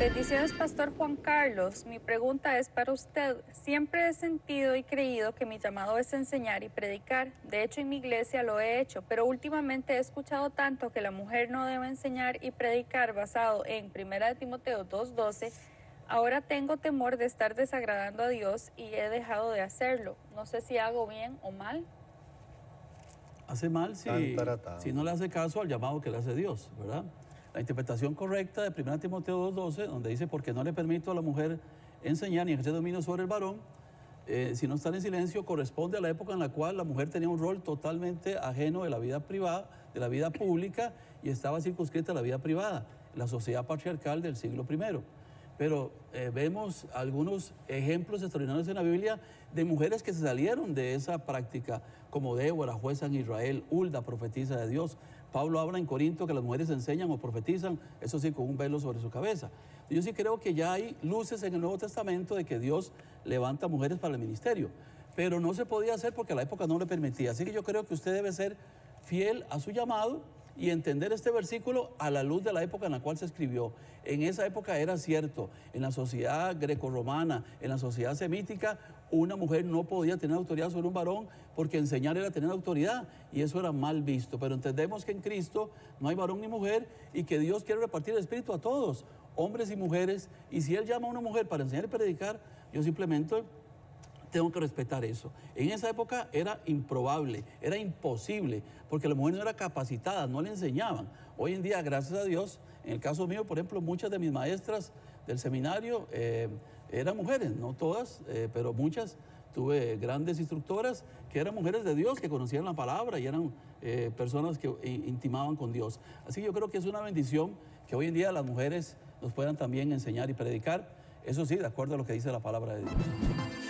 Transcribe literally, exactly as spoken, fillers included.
Bendiciones, Pastor Juan Carlos. Mi pregunta es para usted. Siempre he sentido y creído que mi llamado es enseñar y predicar. De hecho, en mi iglesia lo he hecho, pero últimamente he escuchado tanto que la mujer no debe enseñar y predicar basado en primera de Timoteo dos doce. Ahora tengo temor de estar desagradando a Dios y he dejado de hacerlo. No sé si hago bien o mal. Hace mal si, si no le hace caso al llamado que le hace Dios, ¿verdad? La interpretación correcta de primera de Timoteo dos doce, donde dice, porque no le permito a la mujer enseñar ni ejercer dominio sobre el varón, eh, si no están en silencio, corresponde a la época en la cual la mujer tenía un rol totalmente ajeno de la vida privada, de la vida pública, y estaba circunscrita a la vida privada, la sociedad patriarcal del siglo primero. Pero eh, vemos algunos ejemplos extraordinarios en la Biblia de mujeres que se salieron de esa práctica, como Débora, jueza en Israel, Hulda, profetisa de Dios. Pablo habla en Corinto que las mujeres enseñan o profetizan, eso sí, con un velo sobre su cabeza. Yo sí creo que ya hay luces en el Nuevo Testamento de que Dios levanta mujeres para el ministerio, pero no se podía hacer porque la época no le permitía. Así que yo creo que usted debe ser fiel a su llamado y entender este versículo a la luz de la época en la cual se escribió. En esa época era cierto, en la sociedad grecorromana, en la sociedad semítica, una mujer no podía tener autoridad sobre un varón porque enseñar era tener autoridad y eso era mal visto. Pero entendemos que en Cristo no hay varón ni mujer y que Dios quiere repartir el Espíritu a todos, hombres y mujeres, y si Él llama a una mujer para enseñar y predicar, yo simplemente tengo que respetar eso. En esa época era improbable, era imposible, porque la mujer no era capacitada, no le enseñaban. Hoy en día, gracias a Dios, en el caso mío, por ejemplo, muchas de mis maestras del seminario eh, eran mujeres, no todas, eh, pero muchas. Tuve grandes instructoras que eran mujeres de Dios, que conocían la palabra y eran eh, personas que intimaban con Dios. Así que yo creo que es una bendición que hoy en día las mujeres nos puedan también enseñar y predicar, eso sí, de acuerdo a lo que dice la palabra de Dios.